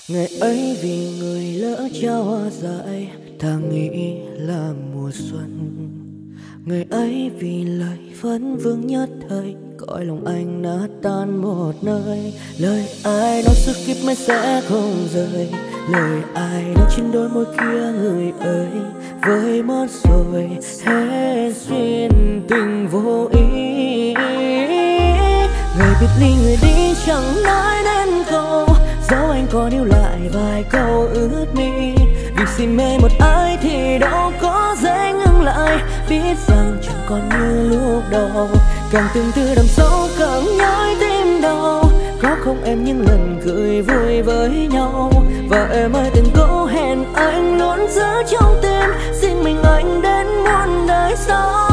Ngày ấy vì người lỡ trao hoa dại, ta nghĩ là mùa xuân. Ngày ấy vì lời vẫn vương nhất thời, cõi lòng anh nát tan một nơi. Lời ai nói suốt kiếp mới sẽ không rời, lời ai nói trên đôi môi kia người ơi. Với mất rồi hết duyên tình vô ý. Người biệt ly người đi chẳng nói đến câu, dẫu anh còn yêu lại vài câu ướt mi. Vì si mê một ai thì đâu có dễ ngừng lại, biết rằng chẳng còn như lúc đầu. Càng từng từ đằng sâu càng nhói tim đau, có không em những lần cười vui với nhau. Và em ơi từng câu hẹn anh luôn giữ trong tim, riêng mình anh đến muôn đời sau.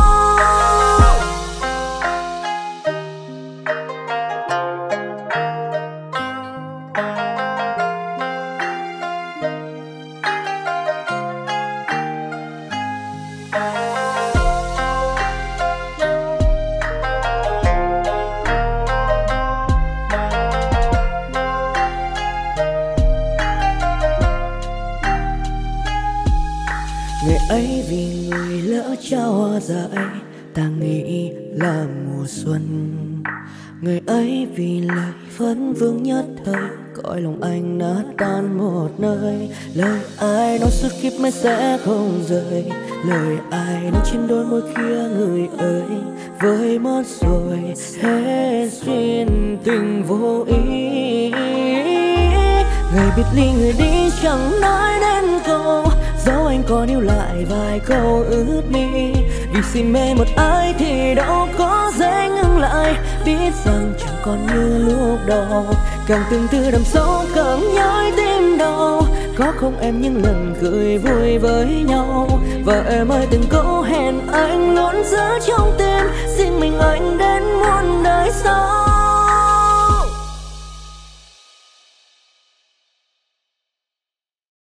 Ngày ấy vì người lỡ trao hoa dại, ta nghĩ là mùa xuân. Ngày ấy vì lời vẫn vương nhất thời, cõi lòng anh nát tan một nơi. Lời ai nói suốt kiếp mới sẽ không rời, lời ai nói trên đôi môi kia người ơi. Với mất rồi hết duyên tình vô ý. Ngày biệt ly người đi chẳng nói đến câu, dẫu anh còn yêu lại vài câu ướt mi. Vì si mê một ai thì đâu có dễ ngừng lại, biết rằng chẳng còn như lúc đầu. Càng từng từ đằng sâu càng nhói tim đau, có không em những lần cười vui với nhau. Và em ơi từng câu hẹn anh luôn giữ trong tim, riêng mình anh đến muôn đời sau.